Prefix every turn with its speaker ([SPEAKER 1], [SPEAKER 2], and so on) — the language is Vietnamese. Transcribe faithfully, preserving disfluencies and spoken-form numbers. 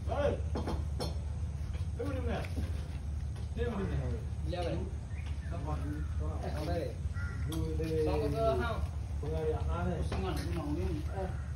[SPEAKER 1] ơi đứng đi nè đi đi nè
[SPEAKER 2] leo vậy
[SPEAKER 1] các bạn
[SPEAKER 2] ở đây
[SPEAKER 1] vui đi
[SPEAKER 2] có cơ không
[SPEAKER 1] vừa ăn này
[SPEAKER 2] xong rồi nó nóng lên